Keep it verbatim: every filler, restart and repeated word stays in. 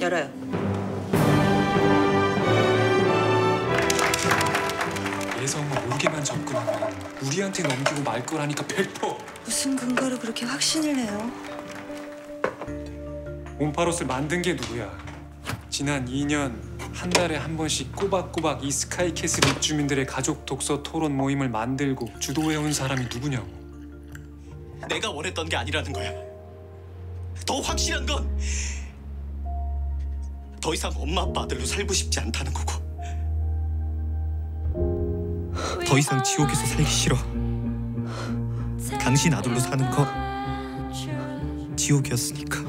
열어요. 예성은 모르게만 접근하면 우리한테 넘기고 말 거라니까 백 퍼센트. 무슨 근거로 그렇게 확신을 해요? 옴파롯을 만든 게 누구야? 지난 이 년 한 달에 한 번씩 꼬박꼬박 이 스카이캐슬 입주민들의 가족 독서 토론 모임을 만들고 주도해온 사람이 누구냐고. 내가 원했던 게 아니라는 거야. 더 확실한 건 더 이상 엄마 아빠 아들로 살고 싶지 않다는 거고, 더 이상 지옥에서 살기 싫어. 당신 아들로 사는 거 지옥이었으니까.